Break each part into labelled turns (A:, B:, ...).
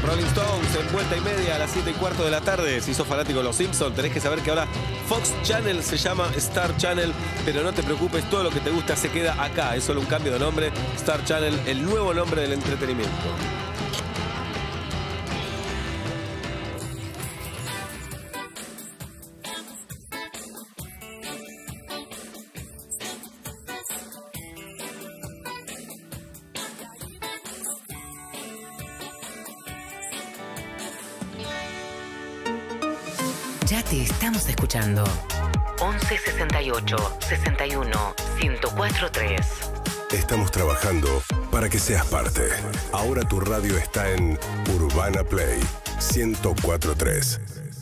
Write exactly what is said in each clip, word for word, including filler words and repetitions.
A: Rolling Stones en vuelta y media a las siete y cuarto de la tarde. Si sos fanático de los Simpsons, tenés que saber que ahora Fox Channel se llama Star Channel, pero no te preocupes, todo lo que te gusta se queda acá. Es solo un cambio de nombre. Star Channel, el nuevo nombre del entretenimiento.
B: Ya te estamos escuchando. once sesenta y ocho, sesenta y uno, ciento cuatro tres.
C: Estamos trabajando para que seas parte. Ahora tu radio está en Urbana Play ciento cuatro tres.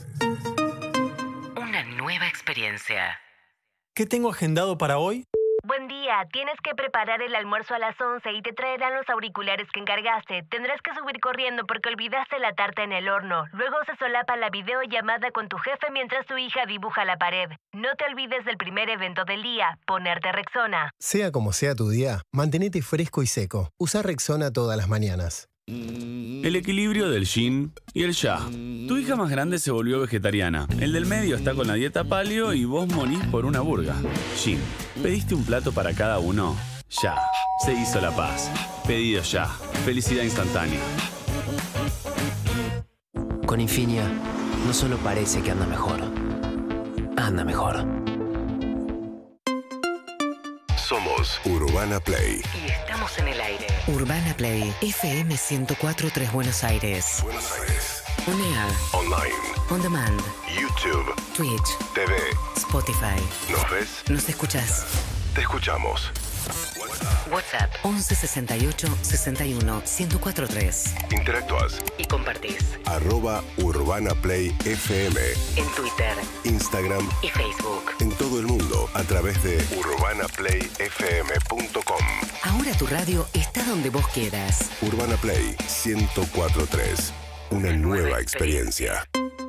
B: Una nueva experiencia.
D: ¿Qué tengo agendado para hoy?
E: Buen día, tienes que preparar el almuerzo a las once y te traerán los auriculares que encargaste. Tendrás que subir corriendo porque olvidaste la tarta en el horno. Luego se solapa la videollamada con tu jefe mientras tu hija dibuja la pared. No te olvides del primer evento del día, ponerte Rexona.
F: Sea como sea tu día, mantenete fresco y seco. Usa Rexona todas las mañanas.
G: El equilibrio del yin y el ya. Tu hija más grande se volvió vegetariana. El del medio está con la dieta paleo y vos morís por una burga. Yin. ¿Pediste un plato para cada uno? Ya. Se hizo la paz. Pedido ya. Felicidad instantánea.
B: Con Infinia, no solo parece que anda mejor, anda mejor.
C: Somos Urbana Play.
B: Y estamos en el aire. Urbana Play, F M ciento cuatro punto tres Buenos Aires.
C: Buenos Aires.
B: On air.
C: Online.
B: On demand.
C: YouTube.
B: Twitch.
C: T V.
B: Spotify.
C: ¿Nos ves?
B: ¿Nos escuchás?
C: Te escuchamos.
B: WhatsApp once sesenta y ocho, sesenta y uno, ciento cuatro tres.
C: Interactúas.
B: Y compartís.
C: Arroba Urbana Play F M.
B: En Twitter.
C: Instagram.
B: Y Facebook.
C: En todo el mundo a través de urbana play f m punto com.
B: Ahora tu radio está donde vos quieras.
C: Urbana Play ciento cuatro punto tres. Una nueva experiencia.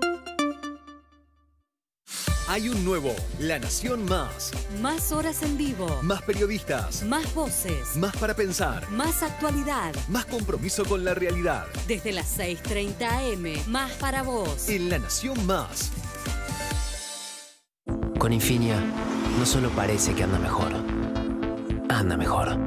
H: Hay un nuevo La Nación Más.
I: Más horas en vivo.
H: Más periodistas.
I: Más voces.
H: Más para pensar.
I: Más actualidad.
H: Más compromiso con la realidad.
I: Desde las seis treinta a eme. Más para vos.
H: En La Nación Más.
B: Con Infinia, no solo parece que anda mejor, anda mejor.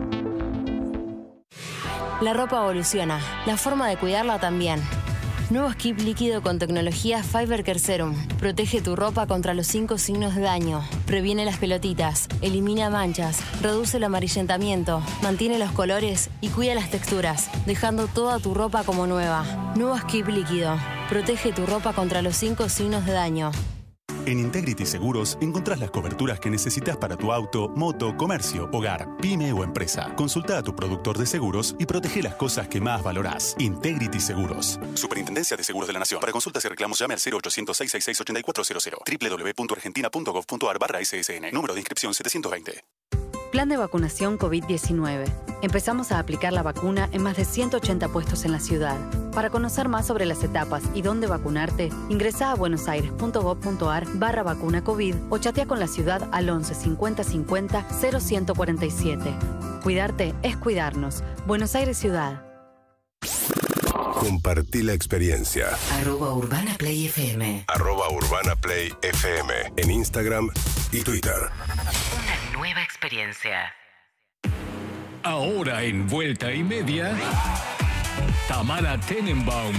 E: La ropa evoluciona, la forma de cuidarla también. Nuevo Skip líquido con tecnología Fiber Care Serum. Protege tu ropa contra los cinco signos de daño. Previene las pelotitas, elimina manchas, reduce el amarillentamiento, mantiene los colores y cuida las texturas, dejando toda tu ropa como nueva. Nuevo Skip líquido. Protege tu ropa contra los cinco signos de daño.
J: En Integrity Seguros encontrás las coberturas que necesitas para tu auto, moto, comercio, hogar, pyme o empresa. Consulta a tu productor de seguros y protege las cosas que más valorás. Integrity Seguros. Superintendencia de Seguros de la Nación. Para consultas y reclamos llame al cero ochocientos, seiscientos sesenta y seis, ochenta y cuatro cero cero. doble u doble u doble u punto argentina punto gov punto ar barra ese ese ene. Número de inscripción setecientos veinte.
K: Plan de vacunación COVID diecinueve. Empezamos a aplicar la vacuna en más de ciento ochenta puestos en la ciudad. Para conocer más sobre las etapas y dónde vacunarte, ingresa a buenosaires punto gov punto ar barra vacuna COVID o chatea con la ciudad al once cincuenta cincuenta cero ciento cuarenta y siete. Cuidarte es cuidarnos. Buenos Aires Ciudad.
C: Compartí la experiencia.
B: Arroba Urbana Play F M.
C: Arroba Urbana Play F M. En Instagram y Twitter.
B: Una nueva experiencia.
L: Ahora en Vuelta y Media, Tamara Tenenbaum.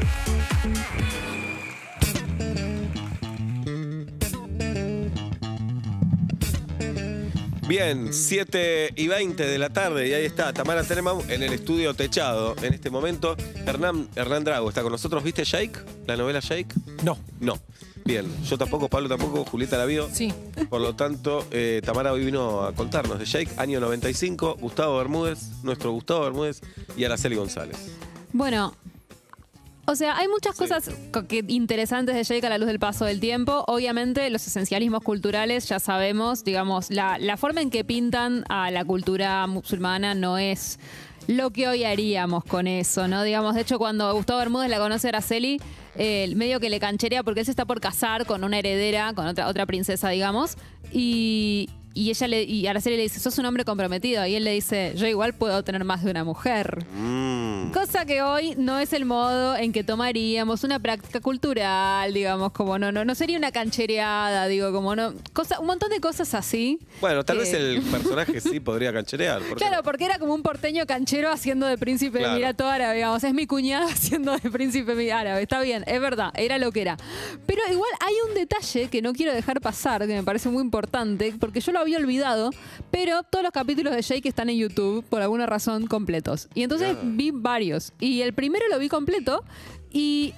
A: Bien, siete y veinte de la tarde y ahí está Tamara Tenenbaum en el estudio techado. En este momento, Hernán, Hernán Drago está con nosotros. ¿Viste Shake? ¿La novela Shake?
D: No.
A: No. Bien, yo tampoco, Pablo tampoco, Julieta la vio.
M: Sí.
A: Por lo tanto, eh, Tamara hoy vino a contarnos de Shake, año noventa y cinco, Gustavo Bermúdez, nuestro Gustavo Bermúdez y Araceli González.
M: Bueno, o sea, hay muchas sí. cosas que, interesantes de Shake a la luz del paso del tiempo. Obviamente, los esencialismos culturales, ya sabemos, digamos, la, la forma en que pintan a la cultura musulmana no es lo que hoy haríamos con eso, ¿no? Digamos, de hecho, cuando Gustavo Bermúdez la conoce a Araceli, eh, medio que le cancherea porque él se está por casar con una heredera, con otra, otra princesa, digamos, y... y ella le, y Araceli le dice, sos un hombre comprometido. Y él le dice, yo igual puedo tener más de una mujer.
A: Mm.
M: Cosa que hoy no es el modo en que tomaríamos una práctica cultural, digamos, como no, no, no sería una canchereada, digo, como no. Cosa, un montón de cosas así.
A: Bueno, tal
M: que-
A: vez el personaje sí podría cancherear. ¿por qué
M: Claro,
A: no?
M: porque era como un porteño canchero haciendo de príncipe
A: Claro.
M: de Emirato Árabe, digamos. Es mi cuñada haciendo de príncipe árabe. Está bien, es verdad, era lo que era. Pero igual hay un detalle que no quiero dejar pasar, que me parece muy importante, porque yo lo había olvidado, pero todos los capítulos de Jake están en YouTube, por alguna razón, completos. Y entonces
A: Ya.
M: vi varios. Y el primero lo vi completo y...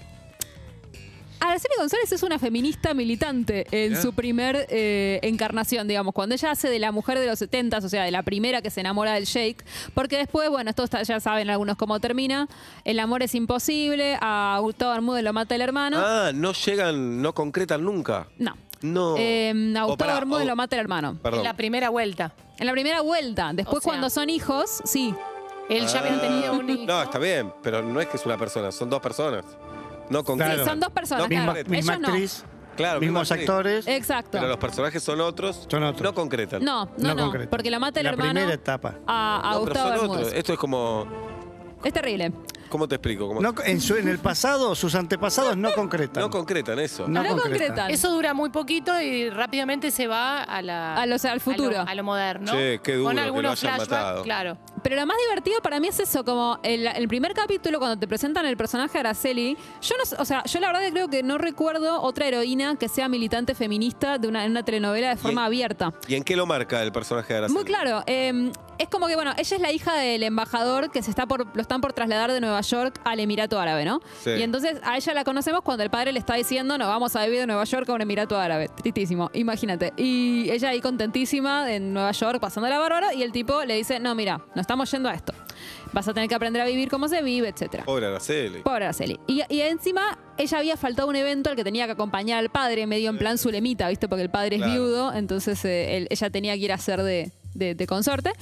M: Araceli González es una feminista militante en
A: Ya.
M: su primer eh, encarnación, digamos, cuando ella hace de la mujer de los setentas, o sea, de la primera que se enamora del Jake, porque después, bueno, esto está- ya saben algunos cómo termina, el amor es imposible, a Gustavo Bermúdez lo mata el hermano.
A: Ah, no llegan, no concretan nunca.
M: No.
A: No.
M: Eh, a
A: O
M: Gustavo
A: pará,
M: Bermúdez
A: o-
M: lo mata el hermano.
A: Perdón.
N: En la primera vuelta.
M: En la primera vuelta, después
N: O sea,
M: cuando son hijos, sí.
N: Él ya había
A: Ah.
N: tenido un hijo.
A: No, está bien, pero no es que es una persona, son dos personas. No concretan.
M: Sí, son dos personas,
A: No
M: claro.
A: concretan.
O: Misma
M: Ellos no.
O: actriz,
A: Claro,
O: mismos
A: misma actriz.
O: actores.
M: Exacto.
A: Pero los personajes son otros.
O: Son otros.
A: No concretan.
M: No, no,
O: No
M: no,
O: concretan.
M: porque lo mata el
O: La
M: hermano
O: primera etapa.
M: a, a
A: No, pero
M: Gustavo
A: son
M: Bermúdez.
A: otros. Esto es como.
M: Es terrible.
A: ¿Cómo te explico? Como-
O: No, en, su- en el pasado, sus antepasados no concretan.
A: no concretan eso.
O: No
M: No
O: concretan.
M: concretan.
N: Eso dura muy poquito y rápidamente se va a la
M: A los- al futuro.
N: a lo, a lo moderno.
A: Che, qué duro
N: Con
A: que lo
N: algunos
A: hayan
N: flashbacks,
A: matado.
N: claro.
M: Pero lo más divertido para mí es eso, como el, el primer capítulo cuando te presentan el personaje de Araceli, yo no sé, o sea, yo la verdad que creo que no recuerdo otra heroína que sea militante feminista de una, en una telenovela de forma
A: en-
M: abierta.
A: ¿Y en qué lo marca el personaje de Araceli?
M: Muy claro. eh, es como que, bueno, ella es la hija del embajador que se está por, lo están por trasladar de Nueva York al Emirato Árabe, ¿no?
A: Sí.
M: Y entonces a ella la conocemos cuando el padre le está diciendo, no, vamos a vivir de Nueva York a un Emirato Árabe. Tristísimo, imagínate. Y ella ahí contentísima en Nueva York, pasándola bárbaro, y el tipo le dice, no, mira, nos estamos yendo a esto. Vas a tener que aprender a vivir como se vive, etcétera.
A: Pobre Araceli.
M: Pobre Araceli. Y, y encima, ella había faltado un evento al que tenía que acompañar al padre, medio en plan Zulemita, ¿viste? Porque el padre es
A: Claro.
M: viudo, entonces eh, él- ella tenía que ir a hacer de, de- de consorte.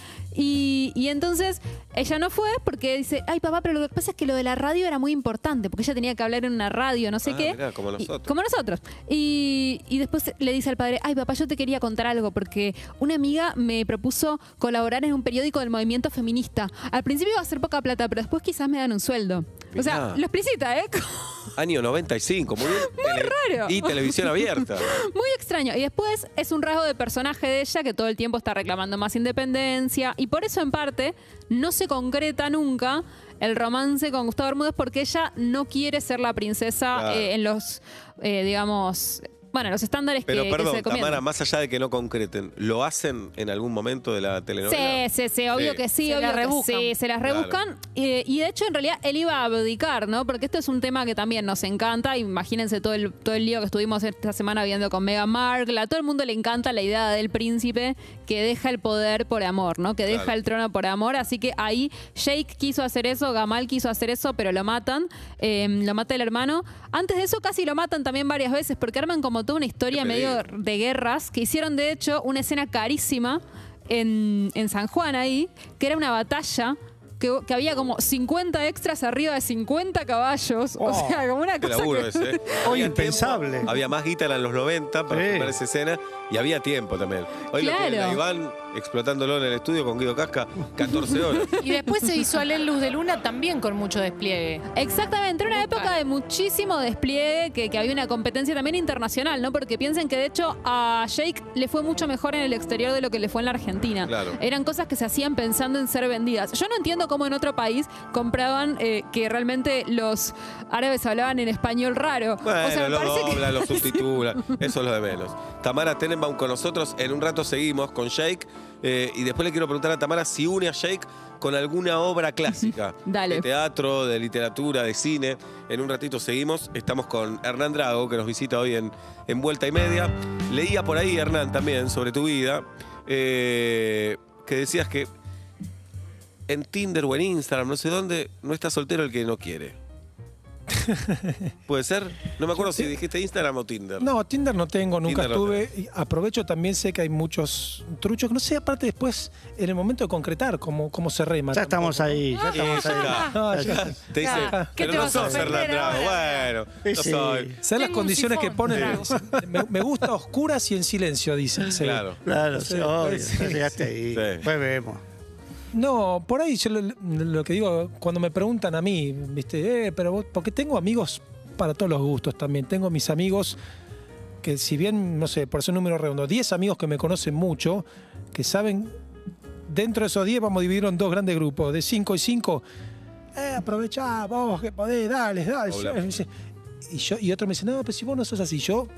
M: Y, y entonces ella no fue porque dice, ay papá, pero lo que pasa es que lo de la radio era muy importante, porque ella tenía que hablar en una radio, no sé
A: Ah,
M: qué.
A: mirá, como
M: Y-
A: nosotros.
M: como nosotros. Y, y después le dice al padre, ay papá, yo te quería contar algo, porque una amiga me propuso colaborar en un periódico del movimiento feminista. Al principio iba a ser poca plata, pero después quizás me dan un sueldo. O sea,
A: Mirá.
M: lo explicita, ¿eh?
A: Año noventa y cinco, muy bien. Muy
M: raro.
A: Y televisión abierta.
M: Muy extraño. Y después es un rasgo de personaje de ella que todo el tiempo está reclamando más independencia. Y por eso, en parte, no se concreta nunca el romance con Gustavo Bermúdez porque ella no quiere ser la princesa
A: Claro.
M: eh, en los, eh, digamos, bueno, los estándares
A: Pero
M: que, que
A: perdón,
M: se comienzan.
A: Tamara, más allá de que no concreten, ¿lo hacen en algún momento de la telenovela?
M: Sí, sí, sí, obvio
A: Sí.
M: que sí,
N: Se
M: obvio
N: la
M: que
N: rebuscan.
M: sí, se las
A: Claro.
M: rebuscan. Eh, y de hecho, en realidad, él iba a abdicar, ¿no? Porque esto es un tema que también nos encanta. Imagínense todo el, todo el lío que estuvimos esta semana viendo con Meghan Markle. A todo el mundo le encanta la idea del príncipe que deja el poder por amor, ¿no? Que deja
A: Claro.
M: el trono por amor. Así que ahí Jake quiso hacer eso, Gamal quiso hacer eso, pero lo matan. Eh, lo mata el hermano. Antes de eso casi lo matan también varias veces porque arman como toda una historia
A: Qué
M: medio
A: peligro.
M: de guerras que hicieron de hecho una escena carísima en, en San Juan ahí, que era una batalla que, que había como cincuenta extras arriba de cincuenta caballos. O
O: Oh,
M: sea, como una
A: Qué
M: cosa
A: laburo
M: que...
A: ese. ¿eh?
O: Hoy
A: Había
O: impensable.
A: tiempo, había más guita en los noventa para
O: Sí.
A: filmar esa escena y había tiempo también. Hoy lo tienen
M: Claro.
A: a Iván explotándolo en el estudio con Guido Casca catorce horas.
N: Y después se hizo Alén Luz de Luna también con mucho despliegue.
M: Exactamente, era una
N: Muy
M: época
N: caro.
M: de muchísimo despliegue, que, que había una competencia también internacional, ¿no? Porque piensen que de hecho a Jake le fue mucho mejor en el exterior de lo que le fue en la Argentina.
A: Claro.
M: Eran cosas que se hacían pensando en ser vendidas. Yo no entiendo cómo en otro país compraban eh, que realmente los árabes hablaban en español raro.
A: Bueno,
M: o sea, me
A: lo
M: parece que-
A: doblan, lo subtitulan. Eso es lo de menos. Tamara Tenenbaum con nosotros. En un rato seguimos con Jake. eh, y después le quiero preguntar a Tamara si une a Jake con alguna obra clásica.
M: Dale.
A: De teatro, de literatura, de cine. En un ratito seguimos. Estamos con Hernán Drago, que nos visita hoy en, en Vuelta y Media. Leía por ahí, Hernán, también sobre tu vida. eh, que decías que en Tinder o en Instagram, no sé dónde, no está soltero el que no quiere. ¿Puede ser? No me acuerdo si dijiste Instagram o Tinder.
P: No, Tinder no tengo, nunca
A: Tinder no
P: estuve. Y aprovecho también, sé que hay muchos truchos. No sé, aparte después, en el momento de concretar, cómo, cómo se rema.
O: Ya estamos ahí, ya
A: Sí,
O: estamos
A: ya
O: ahí.
A: está.
P: No,
A: Ya.
P: ya.
A: Te dice,
P: Ah,
N: ¿qué
A: pero
N: te
A: no
N: vas a
A: sos
N: ofender
A: Hernán Drago.
N: ahora?
A: Bueno, no
O: Sí.
A: soy.
P: ¿Sabes las
N: Tengo un
P: condiciones que
N: sifón.
P: ponen? Me, me gusta a oscuras y en silencio, dicen. sí.
A: Claro.
O: Claro,
P: Sí,
O: sí, obvio,
P: sí.
O: ya llegaste ahí.
A: Sí.
O: Después vemos.
P: No, por ahí yo lo, lo que digo, cuando me preguntan a mí, viste, eh, pero vos, porque tengo amigos para todos los gustos también. Tengo mis amigos que si bien, no sé, por ser un número redondo, diez amigos que me conocen mucho, que saben, dentro de esos diez vamos a dividirlo en dos grandes grupos, de cinco y cinco. Eh, aprovechá, vos que podés, dale, dale.
A: Hablamos.
P: Y, yo, y otro me dice, no, pero si vos no sos así, yo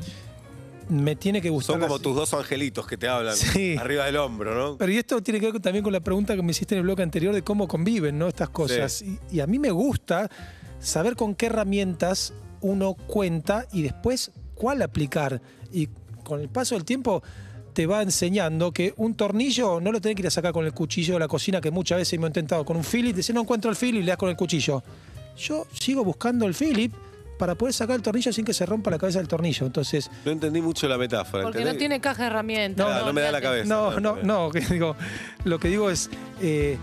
P: me tiene que gustar.
A: Son como
P: así.
A: tus dos angelitos que te hablan
P: Sí.
A: arriba del hombro, ¿no?
P: Pero y esto tiene que ver también con la pregunta que me hiciste en el bloque anterior de cómo conviven, ¿no? Estas cosas.
A: Sí.
P: Y, y a mí me gusta saber con qué herramientas uno cuenta y después cuál aplicar. Y con el paso del tiempo te va enseñando que un tornillo no lo tenés que ir a sacar con el cuchillo de la cocina, que muchas veces me he intentado con un Philip, decir no encuentro el Philip y le das con el cuchillo. Yo sigo buscando el Philip para poder sacar el tornillo sin que se rompa la cabeza del tornillo. Entonces,
A: No entendí mucho la metáfora.
N: Porque
A: ¿entendés?
N: no tiene caja de herramientas.
A: No, no me da la cabeza.
P: no, no, no, que digo, lo que digo es, eh,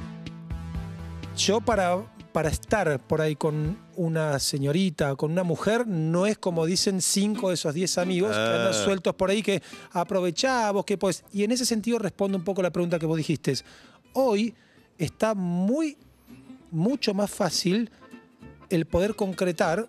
P: yo para, para estar por ahí con una señorita, con una mujer, no es como dicen cinco de esos diez amigos que
A: Ah.
P: andan sueltos por ahí, que aprovechá vos que podés. Y en ese sentido respondo un poco a la pregunta que vos dijiste. Hoy está muy, mucho más fácil el poder concretar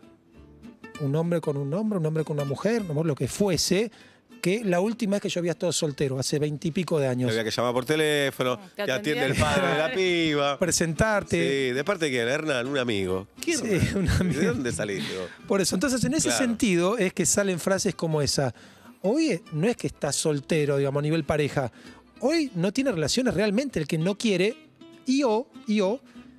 P: un hombre con un hombre, un hombre con una mujer, lo que fuese, que la última vez que yo había estado soltero, hace veintipico de años.
A: Había que llamar por teléfono,
N: Te
A: te atiende el
N: atendía.
A: padre de la piba.
P: Presentarte.
A: Sí, ¿de parte de quién? Hernán, un amigo. ¿Quién?
P: Sí, un amigo.
A: ¿De dónde saliste vos?
P: Por eso, entonces en ese
A: Claro.
P: sentido es que salen frases como esa. Hoy no es que estás soltero, digamos, a nivel pareja. Hoy no tiene relaciones realmente el que no quiere y o, y o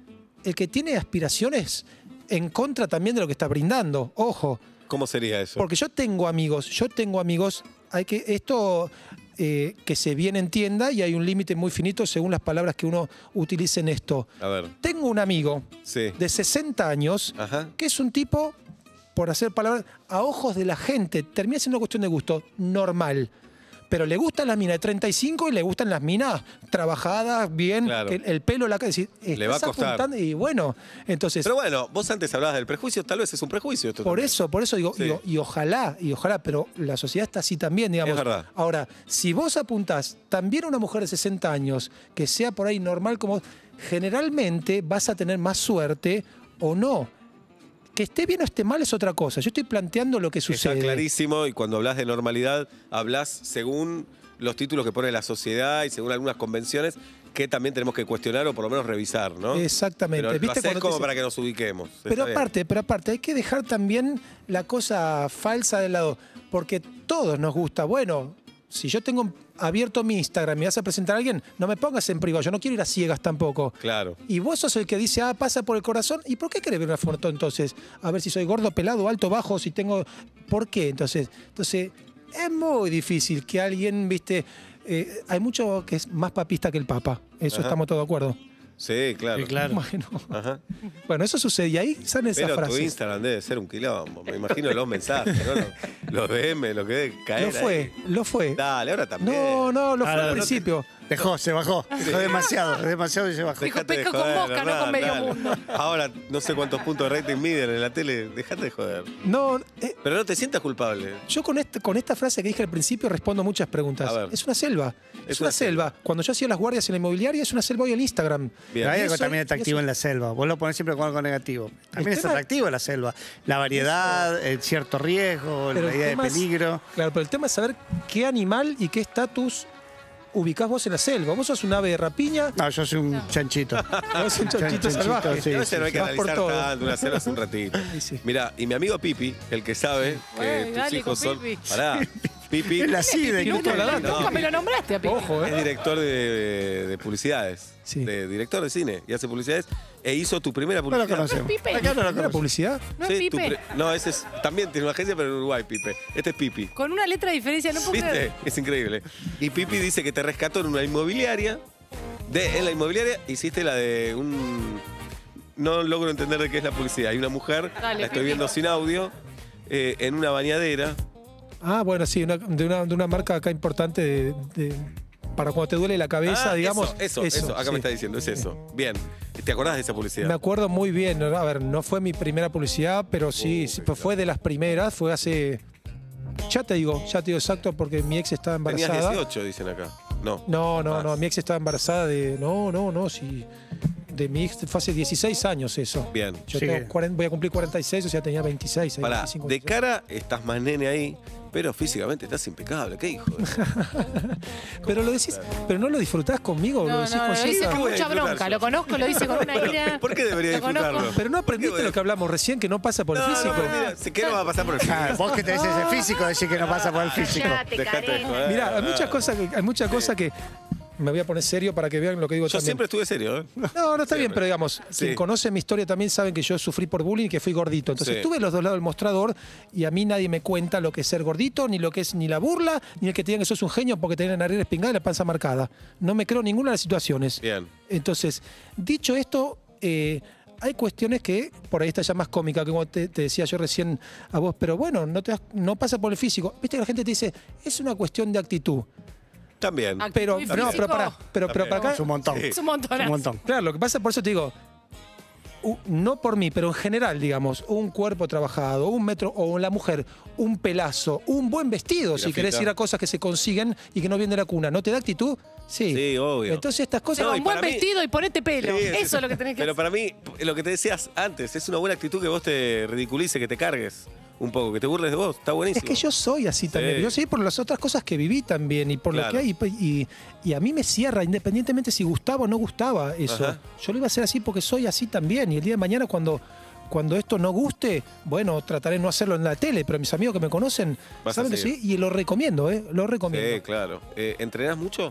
P: el que tiene aspiraciones en contra también de lo que está brindando. Ojo.
A: ¿Cómo sería eso?
P: Porque yo tengo amigos, yo tengo amigos, hay que esto eh, que se bien entienda y hay un límite muy finito según las palabras que uno utilice en esto.
A: A ver.
P: Tengo un amigo
A: Sí.
P: de sesenta años
A: Ajá.
P: que es un tipo, por hacer palabras, a ojos de la gente, termina siendo una cuestión de gusto, normal. Pero le gustan las minas de treinta y cinco y le gustan las minas trabajadas, bien,
A: Claro.
P: el, el pelo, la cara. es decir,
A: Le va a
P: estás
A: costar.
P: apuntando y bueno, entonces.
A: Pero bueno, vos antes hablabas del prejuicio, tal vez es un prejuicio esto
P: Por
A: también.
P: eso, por eso digo,
A: Sí.
P: y, o- y ojalá, y ojalá, pero la sociedad está así también, digamos.
A: Es verdad.
P: Ahora, si vos apuntás también a una mujer de sesenta años, que sea por ahí normal como vos, generalmente vas a tener más suerte o no. Que esté bien o esté mal es otra cosa. Yo estoy planteando lo que
A: Está
P: sucede.
A: clarísimo y cuando hablas de normalidad, hablas según los títulos que pone la sociedad y según algunas convenciones que también tenemos que cuestionar o por lo menos revisar, ¿no?
P: Exactamente.
A: Pero lo
P: ¿Viste
A: hacés
P: cuando te
A: como
P: dicen-
A: para que nos ubiquemos. Está
P: Pero
A: bien.
P: aparte, pero aparte, hay que dejar también la cosa falsa de lado, porque todos nos gusta. Bueno, si yo tengo abierto mi Instagram y vas a presentar a alguien, no me pongas en privado, yo no quiero ir a ciegas tampoco.
A: Claro.
P: Y vos sos el que dice, ah, pasa por el corazón. ¿Y por qué querés ver una foto entonces? A ver si soy gordo, pelado, alto, bajo, si tengo... ¿Por qué? Entonces, entonces es muy difícil que alguien, viste... eh, hay mucho que es más papista que el Papa. Eso
A: Ajá.
P: estamos todos de acuerdo.
A: Sí, claro.
O: Sí, claro.
P: Bueno,
A: Ajá.
P: bueno, eso sucede y ahí salen esas
A: Pero tu
P: frases.
A: Instagram debe ser un quilombo. Me imagino los mensajes, ¿no? Los, los D M, lo que debe caer.
P: Lo fue,
A: ahí.
P: lo fue.
A: Dale, ahora también.
P: No, no, lo fue
O: Ah,
P: al
O: no,
P: principio.
O: Dejó, se bajó. Dejó demasiado, demasiado y se bajó.
N: Dijo,
A: Dejate de
N: pesco con
A: joder,
N: boca, no
A: Hernán,
N: con medio
A: dale.
N: mundo.
A: Ahora no sé cuántos puntos de rating miden en la tele. Dejate de joder.
P: No, eh,
A: Pero no te sientas culpable.
P: yo con, este, con esta frase que dije al principio respondo muchas preguntas.
A: A ver.
P: Es una selva. Es,
A: Es
P: una
A: una
P: selva. Cuando yo hacía las guardias en la inmobiliaria, es una selva hoy en Instagram.
A: Bien.
O: Pero hay
P: Y
O: algo
P: eso-
O: también atractivo
P: y eso-
O: en la selva. Vos lo ponés siempre con algo negativo. También
P: El
O: es
P: tema-
O: atractivo la selva. La variedad, el cierto riesgo,
P: Pero
O: la
P: el
O: idea de
P: tema es-
O: peligro.
P: Claro, pero el tema es saber qué animal y qué estatus ubicás vos en la selva. Vos sos un ave de rapiña,
O: No, yo soy un chanchito.
P: vos sos un chanchito
O: Chanchito,
P: salvaje.
O: sí,
A: a veces no hay que
P: Vas por
A: analizar
P: todo.
A: tanto, una selva hace un ratito.
P: Sí, sí.
A: Mira, y mi amigo Pipi, el que sabe que
N: Bueno,
A: tus
N: dale
A: hijos
N: con
A: son.
N: Pipi.
A: Pará. Pipi
O: Es la
A: es
O: SIDA.
P: Tiene toda la data.
N: Nunca me lo nombraste a Pipi.
P: Ojo, ¿eh?
A: director de, de publicidades.
P: Sí.
A: De director de cine y hace publicidades. E hizo tu primera
O: No lo
A: publicidad.
O: conocemos.
N: Pipe.
O: Acá no lo
P: ¿Era
O: conocemos.
P: publicidad?
N: ¿No es
A: Sí, tu
N: Pipe?
A: pri- no, ese es. También tiene una agencia, pero en Uruguay, Pipe. Este es Pipi.
N: Con una letra de diferencia, no puedo
A: ¿Viste?
N: creer.
A: Es increíble. Y Pipi dice que te rescató en una inmobiliaria. De, en la inmobiliaria hiciste la de un. no logro entender de qué es la publicidad. Hay una mujer,
N: Dale,
A: la estoy viendo sin audio, eh, en una bañadera.
P: Ah, bueno, sí, una- de, una, de una marca acá importante de, de- para cuando te duele la cabeza,
A: Ah,
P: digamos.
A: Eso, eso, eso, acá
P: sí.
A: me está diciendo, es eso. Bien. ¿Te acordás de esa publicidad?
P: Me acuerdo muy bien. A ver, no fue mi primera publicidad, pero sí,
A: Uh,
P: sí, pues fue de las primeras. Fue hace. Ya te digo, ya te digo exacto, porque mi ex estaba
A: Tenías
P: embarazada.
A: dieciocho, dicen acá. No.
P: No, no,
A: Más.
P: no. Mi ex estaba embarazada de. No, no, no. Sí. De mi ex fue hace dieciséis años eso.
A: Bien.
P: Yo
O: Sí.
P: tengo cuarenta, voy a cumplir cuarenta y seis, o sea, tenía veintiséis. ahí,
A: Pará,
P: veinticinco,
A: de cara estás más nene ahí, pero físicamente estás impecable. ¿Qué hijo? de-
P: Pero lo decís, pero no lo disfrutás conmigo,
N: No,
P: lo
N: no,
P: decís
N: lo
P: con
N: dice
P: Jessica.
N: con
A: voy a
N: mucha
A: disfrutar
N: bronca.
A: yo?
N: Lo conozco, lo dice con una ira.
A: ¿Por qué debería
N: Lo conozco.
A: disfrutarlo?
P: Pero no
A: ¿Por qué
P: aprendiste
A: voy a-
P: lo que hablamos recién, que no pasa por el
A: No, no,
P: físico.
A: pero mira, sé que no va a pasar por el
O: Ah,
A: físico.
O: vos que tenés ese físico, decís que no pasa por el físico.
A: Dejate de joder.
P: Mira, hay muchas cosas que, hay muchas cosas que me voy a poner serio para que vean lo que digo
A: Yo
P: también.
A: siempre estuve serio, ¿eh?
P: No, no está bien, pero digamos,
A: Sí.
P: quien conoce mi historia también saben que yo sufrí por bullying y que fui gordito. Entonces
A: Sí.
P: estuve los dos lados del mostrador y a mí nadie me cuenta lo que es ser gordito, ni lo que es ni la burla, ni el que te digan que sos un genio porque tenés la nariz espingada y la panza marcada. No me creo en ninguna de las situaciones.
A: Bien.
P: Entonces, dicho esto, eh, hay cuestiones que por ahí está ya más cómica, que como te, te decía yo recién a vos, pero bueno, no, te das- no pasa por el físico. Viste que la gente te dice, es una cuestión de actitud.
A: También.
P: Pero,
N: ¿Y
P: no,
N: físico?
P: pero para, pero, pero para acá.
O: Es un montón.
A: Sí.
N: Es un montón.
O: Un montón.
P: Claro, lo que pasa, por eso te digo, u- no por mí, pero en general, digamos, un cuerpo trabajado, un metro, o la mujer, un pelazo, un buen vestido, si
A: Grafita.
P: querés ir a cosas que se consiguen y que no vienen de la cuna, ¿no te da actitud? Sí.
A: Sí, obvio.
P: Entonces estas cosas...
A: No,
N: Lleva
A: y
N: un buen
A: para mí-
N: vestido y ponete pelo.
A: Sí,
N: Eso es lo que tenés que
A: Pero
N: hacer.
A: para mí, lo que te decías antes, es una buena actitud que vos te ridiculices, que te cargues un poco, que te burles de vos. Está
P: Es
A: buenísimo.
P: que yo soy así también. Yo soy por las otras cosas que viví también y por lo
A: Claro.
P: que hay. Y, y a mí me cierra, independientemente si gustaba o no gustaba eso.
A: Ajá.
P: Yo lo iba a hacer así porque soy así también. Y el día de mañana, cuando, cuando esto no guste, bueno, trataré de no hacerlo en la tele, pero mis amigos que me conocen
A: Vas a
P: saben que
A: seguir.
P: sí. Y lo recomiendo, ¿eh? Lo recomiendo.
A: Sí, claro. Eh, ¿Entrenás mucho?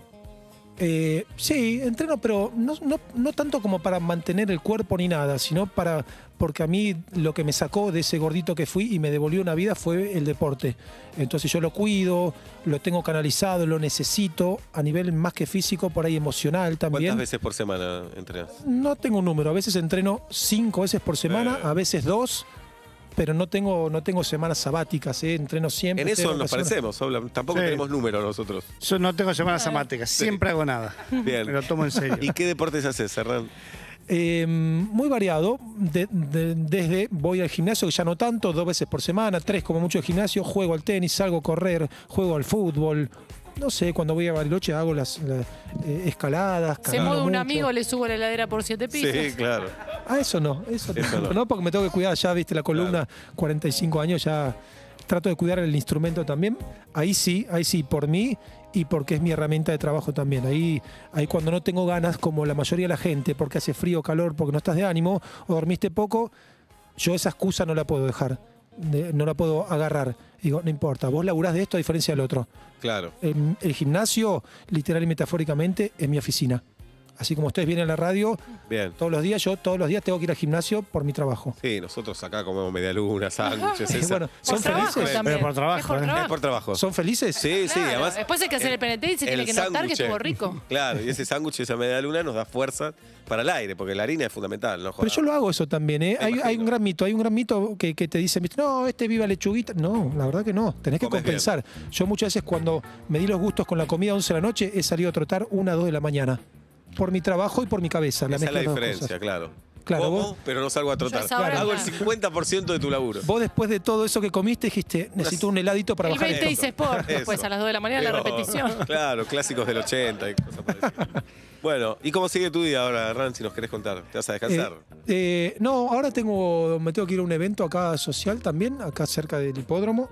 P: Eh, sí, entreno, pero no, no, no tanto como para mantener el cuerpo ni nada, sino para porque a mí lo que me sacó de ese gordito que fui y me devolvió una vida fue el deporte. Entonces yo lo cuido, lo tengo canalizado, lo necesito a nivel más que físico, por ahí emocional también.
A: ¿Cuántas veces por semana entrenás?
P: No tengo un número, a veces entreno cinco veces por semana,
A: Eh.
P: a veces dos. Pero no tengo, no tengo semanas sabáticas, ¿eh? Entreno siempre.
A: En eso
P: tengo
A: nos
P: ocasiones.
A: parecemos, Obla. Tampoco
O: Sí.
A: tenemos número nosotros.
O: Yo no tengo semanas samáticas, siempre hago nada.
A: Bien.
O: Me lo tomo en serio.
A: ¿Y qué deportes haces, Hernán?
P: Eh, muy variado, de- de- desde voy al gimnasio, que ya no tanto, dos veces por semana, tres como mucho de gimnasio, juego al tenis, salgo a correr, juego al fútbol, no sé, cuando voy a Bariloche hago las, las, eh, escaladas,
N: Se
P: camino
N: mueve un
P: mucho.
N: amigo, le subo la heladera por siete pisos.
A: Sí, claro.
P: Ah, eso no, eso,
A: Eso
P: no.
A: no.
P: no, porque me tengo que cuidar, ya viste la columna, cuarenta y cinco años, ya trato de cuidar el instrumento también, ahí sí, ahí sí, por mí y porque es mi herramienta de trabajo también. Ahí, ahí cuando no tengo ganas, como la mayoría de la gente, porque hace frío, calor, porque no estás de ánimo o dormiste poco, yo esa excusa no la puedo dejar, de- no la puedo agarrar. Digo, no importa, vos laburás de esto a diferencia del otro.
A: Claro.
P: El, el gimnasio, literal y metafóricamente, es mi oficina. Así como ustedes vienen a la radio,
A: Bien.
P: todos los días, yo todos los días tengo que ir al gimnasio por mi trabajo.
A: Sí, nosotros acá comemos media luna, sándwiches.
P: Eh,
A: esa-
P: bueno, ¿son
N: Por trabajo
P: felices?
N: también.
O: Pero por trabajo,
N: Es por
O: ¿eh?
A: Es
N: trabajo.
A: por trabajo.
P: ¿Son felices?
A: Sí, sí,
N: Claro,
A: además.
N: después hay que hacer el P N T y se tiene que notar que
A: sándwich,
N: estuvo rico.
A: Claro, y ese sándwich, esa media luna nos da fuerza para el aire, porque la harina es fundamental, ¿no?
P: Pero
A: Jodas.
P: yo lo hago eso también, ¿eh?
A: Me
P: Hay,
A: imagino.
P: hay un gran mito, hay un gran mito que, que te dicen, ¿viste? No, este viva lechuguita. No, la verdad que no, tenés que
A: Comés
P: compensar. Yo muchas veces cuando me di los gustos con la comida a once de la noche, he salido a trotar una, dos de la mañana. Por mi trabajo y por mi cabeza. La
A: Esa es
P: mezcla
A: la
P: de las dos
A: diferencia,
P: cosas.
A: claro.
P: Claro,
A: Como,
P: vos-
A: pero no salgo a trotar.
N: Yo esa hora
A: Hago el
N: no.
A: cincuenta por ciento de tu laburo.
P: Vos después de todo eso que comiste dijiste, necesito un heladito para
N: El
P: bajar
N: veinte
P: esto.
N: dice Sport, después
A: Eso.
N: a las dos de la mañana la
A: Pero,
N: repetición.
A: Claro, clásicos del ochenta y cosas parecidas. Bueno, ¿y cómo sigue tu día ahora, Hernán, si nos querés contar? ¿Te vas a descansar?
P: Eh, eh, no, ahora tengo, me tengo que ir a un evento acá social también, acá cerca del hipódromo,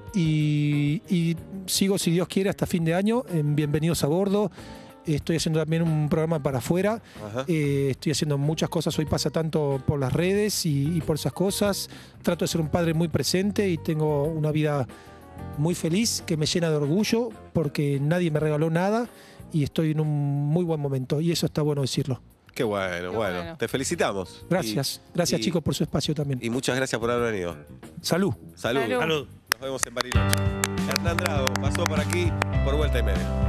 P: y, y sigo, si Dios quiere, hasta fin de año en Bienvenidos a Bordo. Estoy haciendo también un programa para afuera.
A: Ajá.
P: Eh, estoy haciendo muchas cosas. Hoy pasa tanto por las redes y, y por esas cosas. Trato de ser un padre muy presente y tengo una vida muy feliz que me llena de orgullo porque nadie me regaló nada y estoy en un muy buen momento. Y eso está bueno decirlo.
A: Qué bueno, bueno.
N: bueno.
A: Te felicitamos.
P: Gracias.
A: Y-
P: Gracias,
A: y-
P: chicos, por su espacio también.
A: Y muchas gracias por haber venido.
P: Salud.
A: Salud.
N: Salud.
O: Salud.
A: Nos vemos en Bariloche. Hernán Drago pasó por aquí por vuelta y media.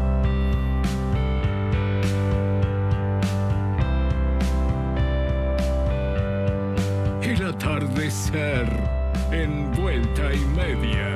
L: atardecer en Vuelta y Media.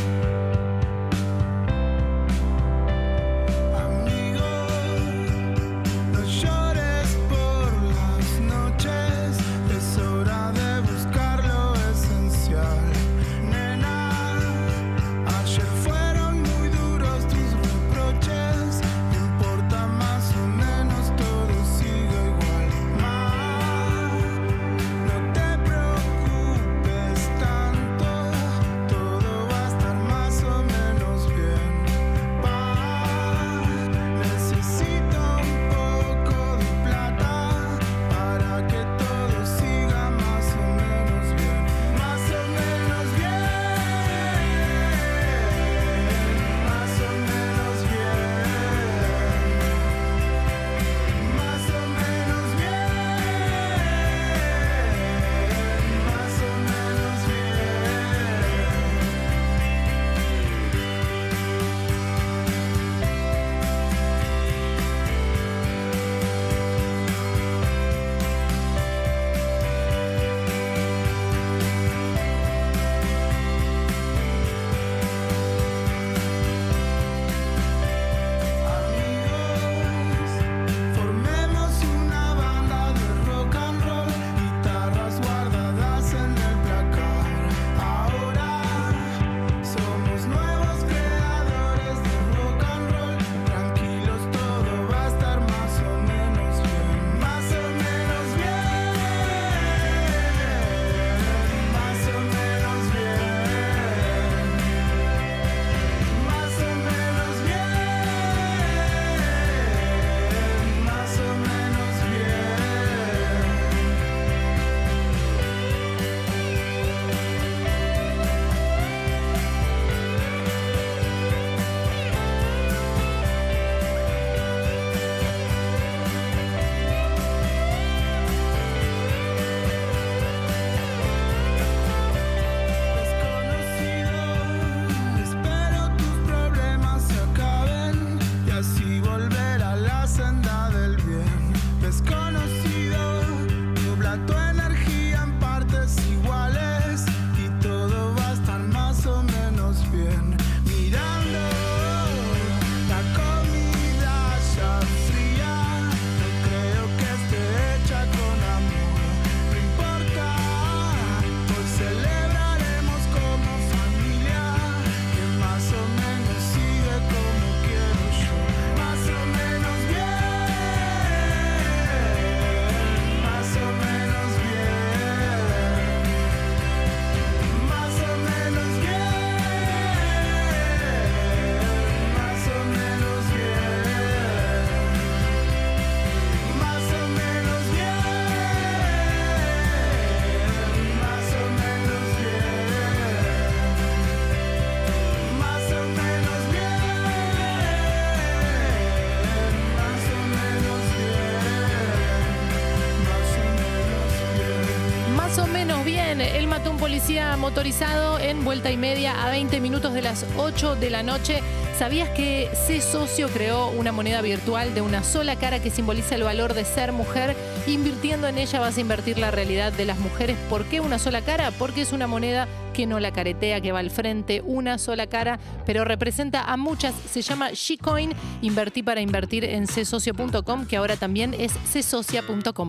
N: Él mató a un policía motorizado en Vuelta y Media a veinte minutos de las ocho de la noche. ¿Sabías que C Socio creó una moneda virtual de una sola cara que simboliza el valor de ser mujer? Invirtiendo en ella vas a invertir la realidad de las mujeres. ¿Por qué una sola cara? Porque es una moneda que no la caretea, que va al frente, una sola cara, pero representa a muchas. Se llama She-Coin. Invertí para invertir en c socio punto com, que ahora también es c socia punto com.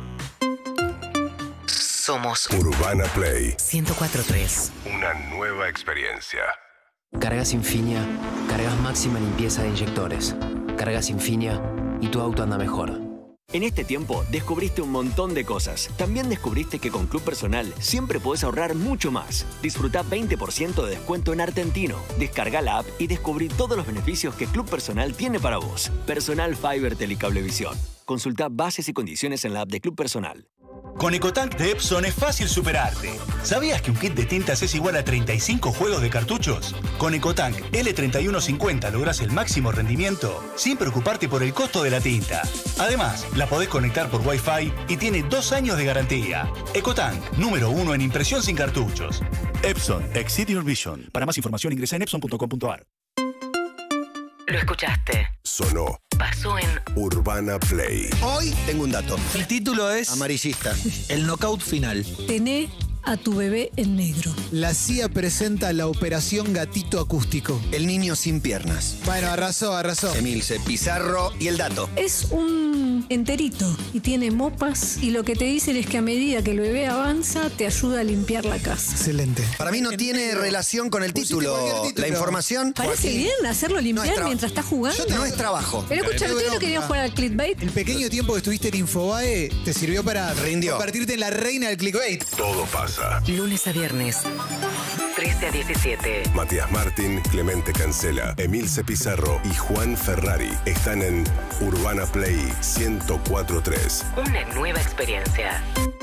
B: Somos
C: Urbana Play
B: ciento cuatro punto tres.
C: Una nueva experiencia.
Q: Cargas Infinia, cargas máxima limpieza de inyectores. Cargas Infinia y tu auto anda mejor.
R: En este tiempo descubriste un montón de cosas. También descubriste que con Club Personal siempre podés ahorrar mucho más. Disfrutá veinte por ciento de descuento en Argentino. Descarga la app y descubrí todos los beneficios que Club Personal tiene para vos. Personal Fiber Telecablevisión. Consultá bases y condiciones en la app de Club Personal.
S: Con Ecotank de Epson es fácil superarte. ¿Sabías que un kit de tintas es igual a treinta y cinco juegos de cartuchos? Con Ecotank L treinta y uno cincuenta lográs el máximo rendimiento sin preocuparte por el costo de la tinta. Además, la podés conectar por Wi-Fi y tiene dos años de garantía. Ecotank, número uno en impresión sin cartuchos.
J: Epson, Exceed Your Vision. Para más información ingresa en epson punto com punto a r.
B: Lo escuchaste.
C: Sonó.
B: Pasó en
C: Urbana Play.
T: Hoy tengo un dato. El título es amarillista. El knockout final.
I: Tené
T: a tu bebé en negro.
U: La C I A presenta la operación Gatito Acústico.
V: El niño sin piernas.
U: Bueno, arrasó, arrasó.
V: Emilce Pizarro y el dato.
T: Es un enterito y tiene mopas y lo que te dicen es que a medida que el bebé avanza te ayuda a limpiar la casa.
U: Excelente.
V: Para mí no tiene relación con el título. título. La información.
T: Parece
V: Joaquín,
T: bien hacerlo limpiar
V: no
T: mientras está jugando.
V: Yo no es trabajo.
T: Pero escucha, ¿ustedes no querían jugar al clickbait?
U: El pequeño tiempo que estuviste en Infobae te sirvió para
V: Rindió.
U: convertirte en la reina del clickbait.
C: Todo pasa.
B: Lunes a viernes, trece a diecisiete.
C: Matías Martín, Clemente Cancela, Emilce Pizarro y Juan Ferrari están en Urbana Play ciento cuatro punto tres.
B: Una nueva experiencia.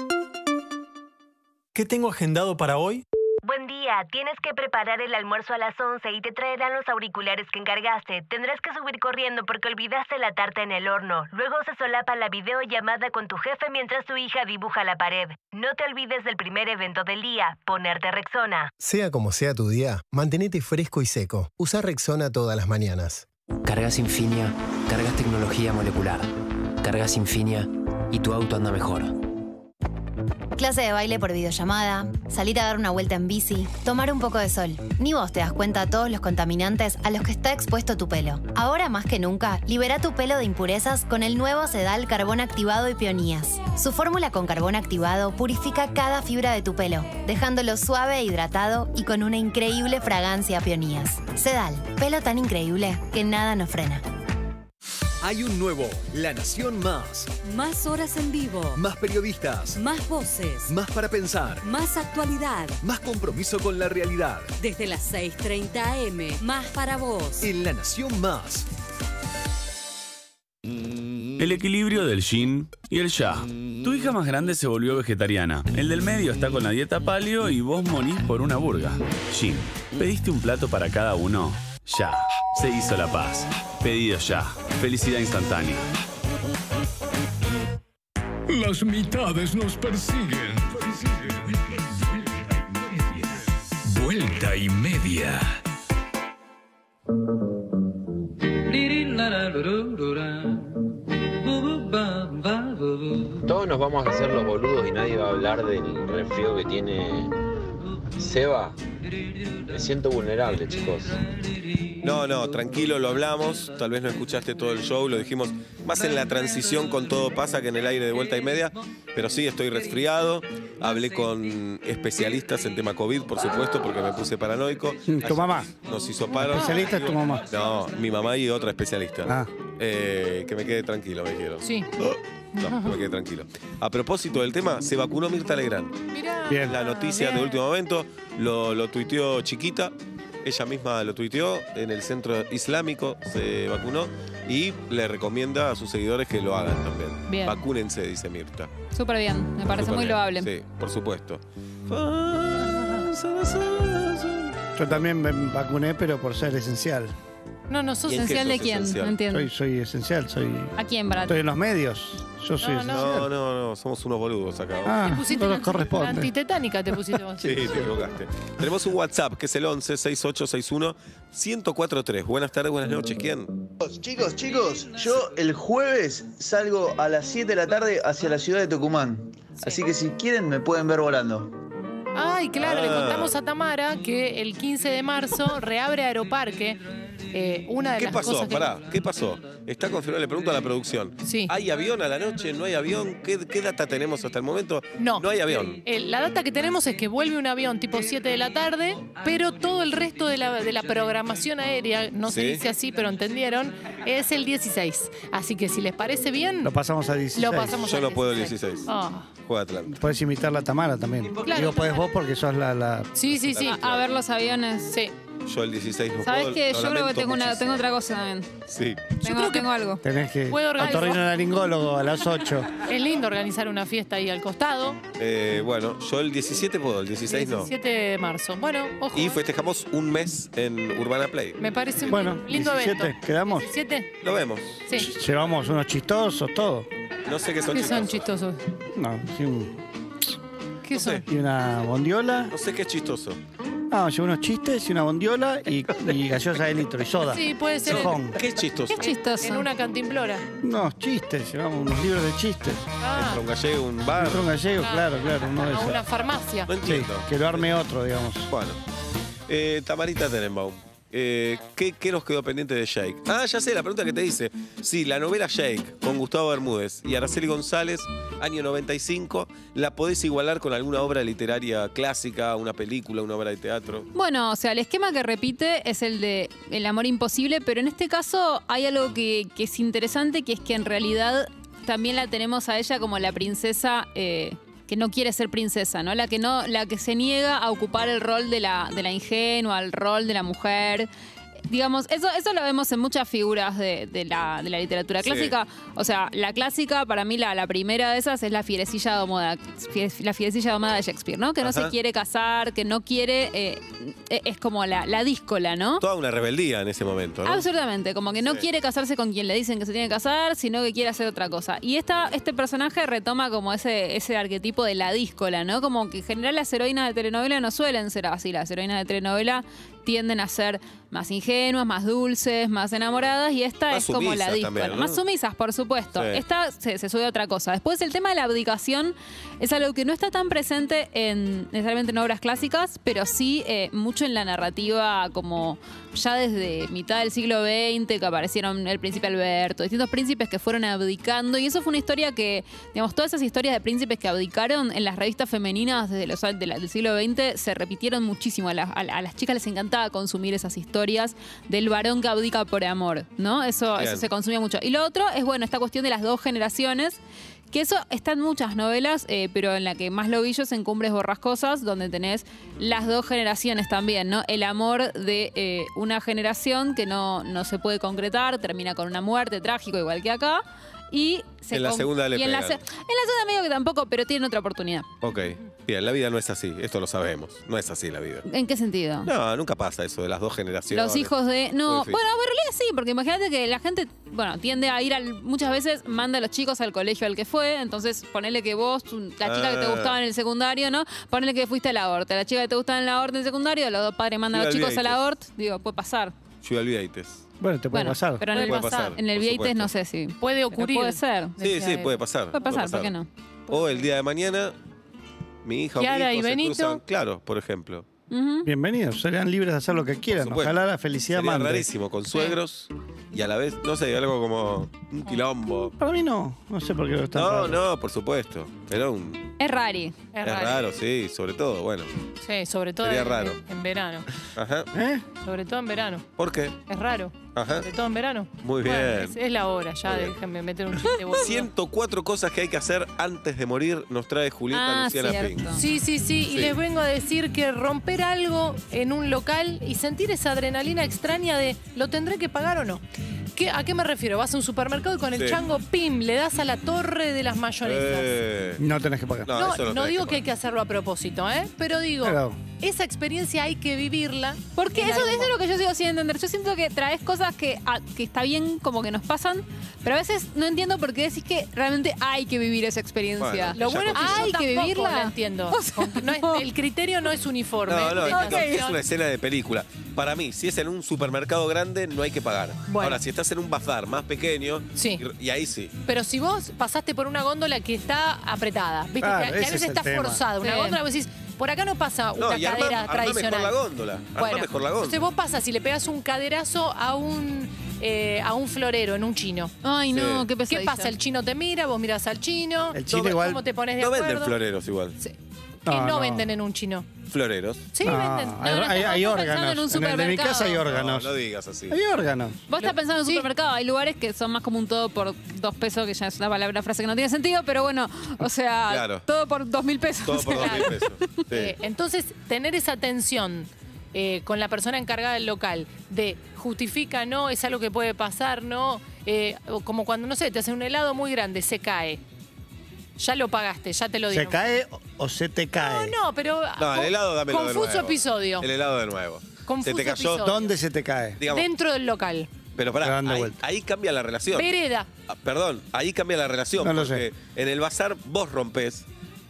D: ¿Qué tengo agendado para hoy?
W: Buen día, tienes que preparar el almuerzo a las once y te traerán los auriculares que encargaste. Tendrás que subir corriendo porque olvidaste la tarta en el horno. Luego se solapa la videollamada con tu jefe mientras tu hija dibuja la pared. No te olvides del primer evento del día, ponerte Rexona.
F: Sea como sea tu día, mantenete fresco y seco. Usa Rexona todas las mañanas.
Q: Cargas Infinia, cargas tecnología molecular. Cargas Infinia y tu auto anda mejor.
E: Clase de baile por videollamada, salir a dar una vuelta en bici, tomar un poco de sol. Ni vos te das cuenta de todos los contaminantes a los que está expuesto tu pelo. Ahora más que nunca, libera tu pelo de impurezas con el nuevo Sedal Carbón Activado y Peonías. Su fórmula con carbón activado purifica cada fibra de tu pelo, dejándolo suave e hidratado y con una increíble fragancia a Peonías. Sedal, pelo tan increíble que nada nos frena.
H: Hay un nuevo La Nación Más.
I: Más horas en vivo.
H: Más periodistas.
I: Más voces.
H: Más para pensar.
I: Más actualidad.
H: Más compromiso con la realidad.
I: Desde las seis treinta a eme. Más para vos.
H: En La Nación Más.
G: El equilibrio del yin y el ya. Tu hija más grande se volvió vegetariana. El del medio está con la dieta paleo y vos morís por una burga. Yin. ¿Pediste un plato para cada uno? Ya. Se hizo la paz. Pedido ya. Felicidad instantánea.
L: Las mitades nos persiguen. Vuelta y media.
X: Todos nos vamos a hacer los boludos y nadie va a hablar del resfrío que tiene Seba. Me siento vulnerable, chicos.
A: No, no, tranquilo, lo hablamos. Tal vez no escuchaste todo el show, lo dijimos más en la transición con Todo Pasa que en el aire de Vuelta y Media. Pero sí, estoy resfriado. Hablé con especialistas en tema COVID, por supuesto, porque me puse paranoico.
O: ¿Tu mamá?
A: Nos hizo paro.
O: ¿Especialista es tu mamá?
A: No, mi mamá y otra especialista.
O: Ah.
A: Eh, que me quede tranquilo, me dijeron.
N: Sí.
A: No, que me quede tranquilo. A propósito del tema, se vacunó Mirta Legrand.
N: Mirá.
A: Bien. La noticia
N: Bien.
A: de último momento, lo, lo tuiteó Chiquita. Ella misma lo tuiteó, en el centro islámico se vacunó y le recomienda a sus seguidores que lo hagan también.
M: Bien.
A: Vacúnense, dice Mirta.
M: Súper bien, me parece
A: Súper
M: muy
A: bien.
M: loable.
A: Sí, por supuesto.
O: Yo también me vacuné, pero por ser esencial.
N: No, no sos
A: ¿Y en qué
M: ¿Esencial de
A: sos
M: quién?
A: esencial?
M: No entiendo.
O: Soy, soy esencial, soy.
M: ¿A quién, Brat?
O: Estoy en los medios. Yo soy
N: No,
O: esencial.
A: No, no, no, somos unos boludos acá.
O: Ah,
N: Te pusiste
O: no
N: una,
O: nos corresponde.
N: una antitetánica, te pusiste vos.
A: Sí, te equivocaste. Tenemos un WhatsApp que es el once sesenta y ocho sesenta y uno ciento cuarenta y tres. Buenas tardes, buenas noches. ¿Quién?
Y: Chicos, chicos, yo el jueves salgo a las siete de la tarde hacia la ciudad de Tucumán. Así que si quieren me pueden ver volando.
N: Ay, claro, le
A: Ah.
N: contamos a Tamara que el quince de marzo reabre Aeroparque. Eh, una de
A: ¿Qué
N: las
A: pasó?
N: cosas que...
A: Pará, ¿qué pasó? Está confirmado, le pregunto a la producción.
N: Sí.
A: ¿Hay avión a la noche? ¿No hay avión? ¿Qué, qué data tenemos hasta el momento?
N: No.
A: No hay avión.
N: Eh, la data que tenemos es que vuelve un avión tipo siete de la tarde, pero todo el resto de la, de la programación aérea, no se
A: Sí.
N: dice así, pero entendieron, es el dieciséis. Así que si les parece bien,
O: Lo pasamos a dieciséis.
N: lo pasamos
A: Yo
N: al
A: no puedo el
N: dieciséis.
A: dieciséis.
N: Ah.
A: Juega Atlanta.
O: Puedes imitar la Tamara también.
N: Claro,
O: Digo, puedes
N: Tamara.
O: vos porque sos la. la...
N: Sí, sí, sí.
M: A, a ver los aviones.
N: Sí.
A: Yo el dieciséis no
M: ¿Sabes
A: puedo.
M: qué?
A: lo
M: Yo creo que
A: lamento
M: tengo, una,
A: muchísimo.
M: tengo otra cosa también.
A: Sí.
M: Tengo,
N: creo que-
M: tengo algo.
O: Tenés que.
N: Puedo organizar-
O: Otorrinolaringólogo a las ocho.
N: Es lindo organizar una fiesta ahí al costado.
A: Eh, bueno, yo el diecisiete puedo, el dieciséis no.
N: diecisiete de marzo. Bueno, ojo.
A: Y festejamos un mes en Urbana Play.
N: Me parece un
O: Bueno,
N: lindo
O: diecisiete,
N: evento.
O: ¿quedamos?
N: diecisiete.
A: Lo vemos.
N: Sí.
O: Llevamos unos chistosos, todo.
A: No sé qué son
N: ¿Qué son
A: chistosos.
N: chistosos?
O: No, sí, un-
N: ¿Qué son?
O: y una bondiola.
A: No sé qué es chistoso.
O: No, llevo unos chistes y una bondiola y, y gaseosa de litro y soda.
N: Sí, puede ser.
O: Sojón.
A: ¿Qué es chistoso?
M: Qué chistoso.
N: En una cantimplora.
O: Unos chistes, llevamos unos libros de chistes.
N: Ah,
A: Entra un gallego, un bar.
O: Entra un gallego,
N: Ah.
O: claro, claro, uno de
N: a
O: esos.
N: una farmacia.
A: No
O: Sí,
A: entiendo.
O: que lo arme otro, digamos.
A: Bueno. Eh, Tamarita Tenenbaum. Eh, ¿qué, ¿Qué nos quedó pendiente de Shake? Ah, ya sé, la pregunta que te hice. Sí, la novela Shake, con Gustavo Bermúdez y Araceli González, año noventa y cinco, ¿la podés igualar con alguna obra literaria clásica, una película, una obra de teatro?
M: Bueno, o sea, el esquema que repite es el de El amor imposible, pero en este caso hay algo que, que es interesante, que es que en realidad también la tenemos a ella como la princesa eh, que no quiere ser princesa, ¿no? La que no, la que se niega a ocupar el rol de la, de la ingenua, el rol de la mujer. Digamos, eso, eso lo vemos en muchas figuras de, de, la, de la literatura
A: Sí.
M: clásica. O sea, la clásica, para mí, la, la primera de esas es la fierecilla domada, la fierecilla domada de Shakespeare, ¿no? Que no
A: Ajá.
M: se quiere casar, que no quiere... eh, es como la, la díscola, ¿no?
A: Toda una rebeldía en ese momento, ¿no?
M: Absolutamente, como que no
A: Sí.
M: quiere casarse con quien le dicen que se tiene que casar, sino que quiere hacer otra cosa. Y esta, este personaje retoma como ese, ese arquetipo de la díscola, ¿no? Como que en general las heroínas de telenovela no suelen ser así. Las heroínas de telenovela tienden a ser más ingenuas, más dulces, más enamoradas, y esta
A: Más
M: es como la
A: sumisas
M: díscola.
A: también, ¿no?
M: Más sumisas, por supuesto.
A: Sí.
M: Esta se, se sube a otra cosa. Después el tema de la abdicación es algo que no está tan presente en, necesariamente en obras clásicas, pero sí eh, mucho en la narrativa, como ya desde mitad del siglo veinte, que aparecieron el príncipe Alberto, distintos príncipes que fueron abdicando, y eso fue una historia que, digamos, todas esas historias de príncipes que abdicaron en las revistas femeninas desde los de la- del siglo veinte se repitieron muchísimo. A, la- a la- a las chicas les encantaba consumir esas historias del varón que abdica por amor, ¿no? Eso,
A: Bien.
M: eso se consumía mucho. Y lo otro es, bueno, esta cuestión de las dos generaciones, que eso está en muchas novelas, eh, pero en la que más lo vi yo es en Cumbres Borrascosas, donde tenés las dos generaciones también, ¿no? El amor de eh, una generación que no, no se puede concretar, termina con una muerte trágico, igual que acá. Y se
A: En la
M: con-
A: segunda le
M: y en la,
A: pegan.
M: se- en la segunda medio que tampoco, pero tienen otra oportunidad.
A: Ok. Bien, la vida no es así, esto lo sabemos. No es así la vida.
M: ¿En qué sentido?
A: No, nunca pasa eso de las dos generaciones.
M: Los hijos de...
A: Muy
M: No,
A: difícil.
M: bueno, en realidad sí, porque imagínate que la gente, bueno, tiende a ir al... Muchas veces manda a los chicos al colegio al que fue, entonces ponele que vos, tu- la chica que te
A: Ah.
M: gustaba en el secundario, ¿no? Ponele que fuiste a la Horta, la chica que te gustaba en la Horta en el secundario, los dos padres mandan a los
A: Fui al
M: chicos a la
A: Vieites.
M: Horta, digo, puede pasar.
A: Yo Vieites.
O: Bueno, te puede
M: Bueno,
O: pasar.
M: pero en el,
A: Puede pasar,
M: en el
A: por
M: Vieites
A: supuesto.
M: no sé si...
N: Puede
M: pero
N: ocurrir.
M: puede ser.
A: Sí,
N: Decía
A: sí,
N: él.
A: puede pasar.
M: Puede pasar, ¿por qué no?
A: O el día de mañana, mi hija
N: Kiara
A: o mi
N: y
A: hijo se
N: Benito.
A: cruzan. Claro, por ejemplo.
M: Ujú.
O: Bienvenidos, serán libres de hacer lo que quieran.
A: Por supuesto.
O: Ojalá la felicidad
A: Sería
O: mande.
A: rarísimo, con suegros y a la vez, no sé, algo como un quilombo.
O: Para mí no, no sé por qué lo están
A: No, no, por supuesto. Pero un,
M: Es rari.
N: Es
A: es
N: raro.
A: raro, sí, sobre todo, bueno.
N: Sí, sobre todo
A: Sería
N: en,
A: raro.
N: en verano.
A: Ajá.
O: ¿Eh?
N: Sobre todo en verano.
A: ¿Por qué?
N: Es raro.
A: Ajá.
N: Sobre todo en verano.
A: Muy
N: Bueno,
A: bien.
N: es, es la hora, ya
A: Muy bien.
N: déjenme meter un chiste boludo.
A: ciento cuatro cosas que hay que hacer antes de morir nos trae Julieta
M: Ah,
A: Luciana
M: cierto.
A: Pink.
N: Sí, sí, sí,
A: Sí.
N: y les vengo a decir que romper algo en un local y sentir esa adrenalina extraña de ¿lo tendré que pagar o no? ¿Qué, ¿A qué me refiero? Vas a un supermercado y con el
A: Sí.
N: chango, ¡pim!, le das a la torre de las mayonesas.
A: Eh,
O: No tenés que pagar.
A: no,
N: No,
A: eso
N: no,
A: tenés
N: digo que hay
A: pagar.
N: que hacerlo a propósito, ¿eh? Pero digo,
O: Pero-
N: esa experiencia hay que vivirla.
M: Porque
N: en
M: eso,
N: algún
M: eso es lo que yo sigo sin entender. Yo siento que traes cosas que, ah, que está bien como que nos pasan, pero a veces no entiendo por qué decís que realmente hay que vivir esa experiencia.
A: Bueno,
N: Lo
A: ya
N: bueno es que
M: hay
N: yo
M: que
N: tampoco
M: vivirla.
N: la entiendo.
M: O sea,
N: Con- no es-
M: no.
N: el criterio no es uniforme.
A: No, no,
N: de
A: chicos,
N: esta
A: es
N: acción.
A: una escena de película. Para mí, si es en un supermercado grande, no hay que pagar.
N: Bueno.
A: Ahora, si estás en un bazar más pequeño,
N: Sí.
A: y, y ahí sí.
N: Pero si vos pasaste por una góndola que está apretada, ¿viste?
O: Claro,
N: que, que a
O: ese
N: veces
O: es el
N: está
O: tema.
N: forzada. Una
M: Sí.
N: góndola, vos decís, por acá no pasa
A: No,
N: una
A: y armá,
N: cadera
A: armá
N: tradicional.
A: mejor la góndola. Armá
N: Bueno,
A: mejor la
N: entonces
A: góndola.
N: vos pasas y le pegas un caderazo a un, eh, a un florero en un chino.
M: Ay, no,
A: Sí.
M: qué
N: ¿Qué
M: pesadilla.
N: pasa? El chino te mira, vos mirás al chino.
O: El chino
N: ¿Cómo
O: igual-
N: te pones de
A: No
N: acuerdo?
A: venden floreros igual.
N: Sí.
O: No,
N: ¿Qué no,
O: no.
N: venden en un chino?
A: Floreros.
N: Sí,
O: No,
N: venden.
O: hay,
M: No, no,
O: hay-
M: estamos
O: hay
M: pensando
O: órganos.
M: en un
O: En el de mi casa hay
M: supermercado.
A: No,
O: órganos.
A: no digas así.
O: Hay órganos.
M: Vos estás pensando en un
N: Sí.
M: supermercado, hay lugares que son más como un todo por dos pesos, que ya es una palabra, una frase que no tiene sentido, pero bueno, o sea,
A: Claro.
M: todo por dos mil pesos.
A: Todo por dos mil pesos. Sí.
N: Eh, entonces, tener esa tensión eh, con la persona encargada del local de justifica, no, es algo que puede pasar, no, eh, o como cuando, no sé, te hacen un helado muy grande, se cae. Ya lo pagaste, ya te lo
O: ¿Se
N: dieron.
O: cae o- o se te cae?
N: No, no, pero.
A: No, el helado dámelo de nuevo.
N: Confuso episodio.
A: El helado de nuevo.
N: Confuso
A: Se te cayó.
N: episodio.
O: ¿Dónde se te cae?
A: Digamos,
N: Dentro del local.
A: pero pará,
O: Dando
A: ahí,
O: vuelta.
A: ahí cambia la relación.
N: Vereda.
A: Ah, Perdón, ahí cambia la relación.
O: No lo
A: porque en el bazar vos rompés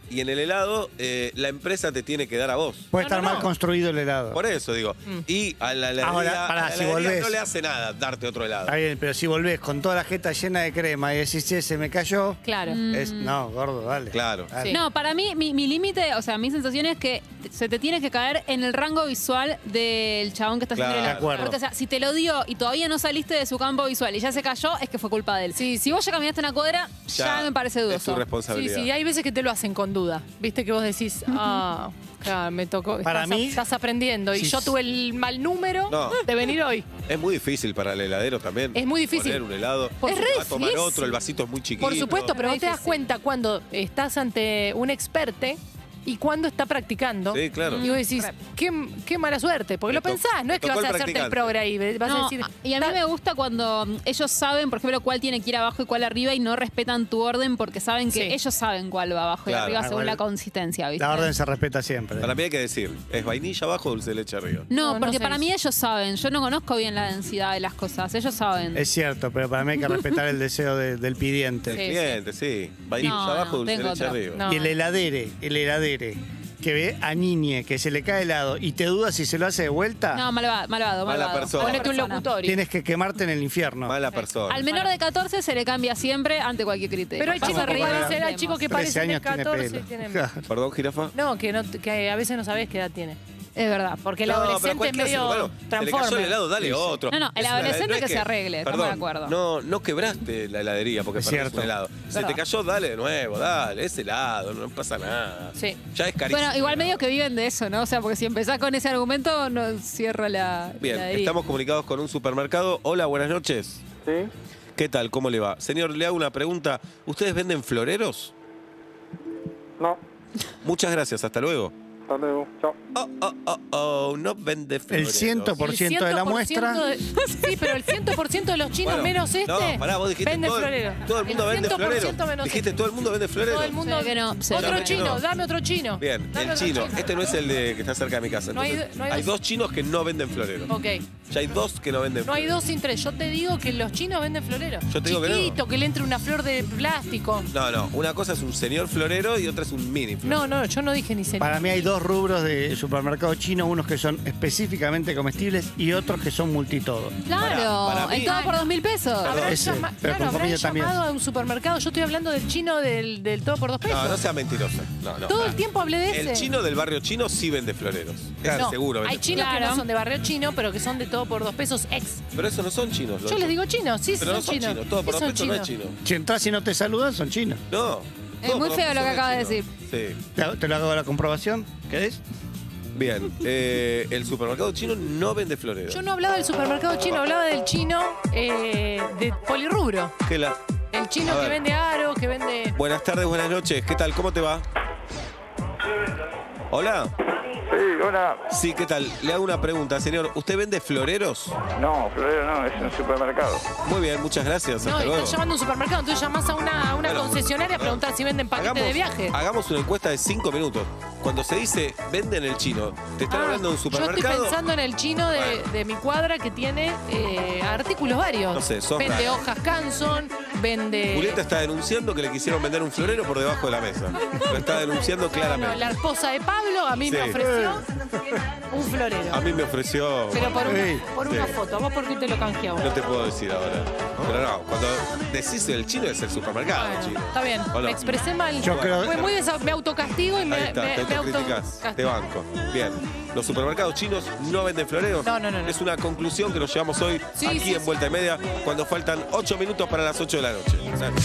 A: Y en el helado, eh, la empresa te tiene que dar a vos.
O: Puede
A: No,
O: estar
A: no,
O: mal
A: no.
O: construido el helado.
A: Por eso digo.
N: Mm.
A: Y a la heladería,
O: Ahora, pará,
A: a la
O: si
A: heladería
O: volvés.
A: no le hace nada darte otro helado.
O: Está bien, pero si volvés con toda la jeta llena de crema y decís, che, se me cayó.
N: Claro.
O: Es, no, gordo, dale.
A: Claro.
O: Dale.
M: No, para mí, mi, mi límite, o sea, mi sensación es que se te tiene que caer en el rango visual del chabón que está haciendo
A: Claro.
M: el
O: De acuerdo.
M: Porque, o sea, si te lo dio y todavía no saliste de su campo visual y ya se cayó, es que fue culpa de él. Sí, si vos ya caminaste una cuadra, ya,
A: Ya
M: me parece
A: es
M: dudoso.
A: tu
N: Sí,
A: responsabilidad.
N: sí, hay veces que te lo hacen con duda. Viste que vos decís, ah, claro, me tocó.
O: Para
N: estás,
O: mí-
N: estás aprendiendo y
O: Sí.
N: yo tuve el mal número
A: No.
N: de venir hoy.
A: Es muy difícil para el heladero también.
N: Es muy difícil.
A: Poner un helado.
N: Por-
A: Se
N: Es re
A: va a tomar
N: difícil.
A: otro, el vasito es muy chiquito.
N: Por supuesto, pero vos te das cuenta cuando estás ante un experte y cuando está practicando.
A: Sí, claro.
N: Y vos decís, qué, qué mala suerte. Porque
A: Me
N: lo
A: to-
N: pensás, no
A: me
N: es que
A: tocó
N: vas a
A: el
N: hacerte el
A: practicante.
N: progre ahí. Vas
M: No,
N: a decir,
M: y a mí me gusta cuando mm, ellos saben, por ejemplo, cuál tiene que ir abajo y cuál arriba y no respetan tu orden porque saben que
N: Sí.
M: ellos saben cuál va abajo y
A: Claro.
M: arriba
O: Ah,
M: según
O: bueno.
M: la consistencia, ¿viste?
O: La orden se respeta siempre.
A: Para mí hay que decir, ¿es vainilla abajo o dulce de leche arriba?
M: No,
N: No, no
M: porque
N: sé.
M: para mí ellos saben. Yo no conozco bien la densidad de las cosas. Ellos saben.
O: Es cierto, pero para mí hay que respetar el deseo de- del pidiente.
N: Sí.
A: Cliente, sí. Vainilla
M: No,
A: abajo,
M: no,
A: dulce de
M: tengo
A: leche
M: otro.
A: arriba.
N: No.
O: Y el heladere, el heladere, que ve a Niñe que se le cae helado y te duda si se lo hace de vuelta,
M: No, malvado, malvado.
A: Mala
M: malvado.
A: persona.
M: Mala
N: Ponete un
M: persona.
N: locutorio.
O: tienes que quemarte en el infierno.
A: Mala persona.
M: Al menor de catorce se le cambia siempre ante cualquier criterio.
N: Pero hay
M: Pasa
N: chicos que
M: arriba,
N: parecen, hay
M: vemos.
N: chicos que
O: trece
N: parecen de
O: años tiene
N: catorce.
O: pelo.
N: tienen-
A: Perdón, jirafa.
N: No, que, no, que a veces no sabés qué edad tiene.
M: Es verdad.
N: Porque el
A: No, pero
N: adolescente es
A: cualquiera se-
N: medio
A: bueno, se le cayó el
N: transforme.
A: helado, dale otro.
M: No, no, el
A: Es una-
M: adolescente
A: no es
M: que se arregle, estamos
A: perdón,
M: de acuerdo.
A: No, no quebraste la heladería porque
O: Es
A: perdés
O: cierto.
A: un helado. Se
M: Verdad.
A: te cayó, dale de nuevo, dale, es helado, no pasa nada.
N: Sí.
A: Ya es carísimo.
M: Bueno, igual medio que viven de eso, ¿no? O sea, porque si empezás con ese argumento, no cierra la.
A: Bien,
M: heladería.
A: estamos comunicados con un supermercado. Hola, buenas noches.
J: Sí.
A: ¿Qué tal? ¿Cómo le va? Señor, le hago una pregunta. ¿Ustedes venden floreros?
J: No.
A: Muchas gracias, hasta luego.
J: Hasta luego. Chao.
A: Oh, oh, oh, oh, no vende floreros.
O: El ciento por ciento de la muestra.
N: de- sí, pero el cien por ciento de los chinos
A: Bueno,
N: menos este
A: No, pará, vos dijiste
N: venden
A: todo, el-
N: florero.
A: todo el mundo vende
N: cien por ciento
A: floreros.
N: menos
A: Dijiste
N: este.
A: todo el mundo vende floreros.
N: Todo el mundo.
M: Se ve que no, se ve
N: otro
A: que no.
N: chino, dame otro chino.
A: Bien,
N: Dame
A: el
N: otro
A: chino. Este no es el de que está cerca de mi casa.
N: No hay-
A: entonces,
N: no hay
A: hay
N: dos-
A: dos chinos que no venden floreros.
N: Ok.
A: Ya hay dos que no venden
N: No hay
A: floreros.
N: dos sin tres. Yo te digo que los chinos venden florero.
A: Yo te digo que no.
N: Chiquito, que le entre una flor de plástico.
A: No, no. Una cosa es un señor florero y otra es un mini florero.
N: No, no, yo no dije ni señor.
O: Para mí hay dos rubros de supermercado chino, unos que son específicamente comestibles y otros que son multitodo.
M: Claro,
A: Para- para mí-
M: en todo por dos mil pesos.
N: Habrán
O: ese,
N: llama-
O: pero
N: claro,
O: con
N: habrán
O: comida también.
N: llamado a un supermercado. Yo estoy hablando del chino del, del todo por dos pesos.
A: No, no sea mentirosa. No, no.
N: Todo el tiempo hablé de ese.
A: El chino del barrio chino sí vende floreros. Es
N: No,
A: seguro. vende
N: hay chinos
A: floreros.
N: que no son de barrio chino, pero que son de todo por dos pesos ex.
A: Pero esos no son chinos.
N: Yo les digo chinos, sí,
A: Pero
N: son
A: no son
N: chinos.
A: chinos. Todo por
N: Sí,
A: dos
N: son
A: pesos no es
N: chinos.
A: chino.
O: Si entras y no te saludan, son chinos.
A: No.
M: Es
A: todo
M: muy
A: por dos
M: feo lo
A: pesos
M: que
A: es
M: acaba de
A: chino.
M: decir.
A: Sí.
O: Te, te lo hago la comprobación. ¿Qué es?
A: Bien. Eh, el supermercado chino no vende floreros.
N: Yo no hablaba del supermercado chino, hablaba del chino eh, de polirrubro.
A: ¿Qué la?
N: El chino
A: A
N: que
A: ver.
N: vende aros, que vende.
A: Buenas tardes, buenas noches. ¿Qué tal? ¿Cómo te va? Hola.
J: Sí, hola.
A: Sí, ¿qué tal? Le hago una pregunta, señor. ¿Usted vende floreros?
J: No, florero no, es un supermercado.
A: Muy bien, muchas gracias.
N: No,
A: Hasta luego.
N: estás llamando a un supermercado, entonces llamás a una, a una
A: Bueno,
N: concesionaria a preguntar si venden paquetes
A: Hagamos,
N: de viaje.
A: hagamos una encuesta de cinco minutos. Cuando se dice venden el chino, ¿te están
N: Ah,
A: hablando de un
N: yo estoy
A: supermercado?
N: pensando en el chino de, de mi cuadra que tiene eh, artículos varios.
A: No sé, sos
N: Vende
A: rara.
N: hojas Canson, vende.
A: Julieta está denunciando que le quisieron vender un florero por debajo de la mesa. Lo está denunciando
N: No,
A: claramente.
N: la esposa de Pablo a mí me
A: Sí.
N: ofreció un florero.
A: A mí me ofreció...
N: Pero por una,
A: Sí.
N: por una
A: Sí.
N: foto. ¿Vos por qué te lo canjeamos?
A: No te puedo decir ahora. Pero no, cuando decís el chino es el supermercado chino.
N: Está bien,
A: ¿O no?
N: me expresé mal.
A: Yo creo-
N: Fue muy desa- me autocastigo y me,
A: Ahí está,
N: me,
A: te
N: me
A: autocriticás,
N: autocastigo.
A: te banco. Bien. Los supermercados chinos no venden floreros.
N: No, no, no, no.
A: Es una conclusión que nos llevamos hoy
N: Sí,
A: aquí
N: sí,
A: en Vuelta y Media, cuando faltan ocho minutos para las ocho de la noche.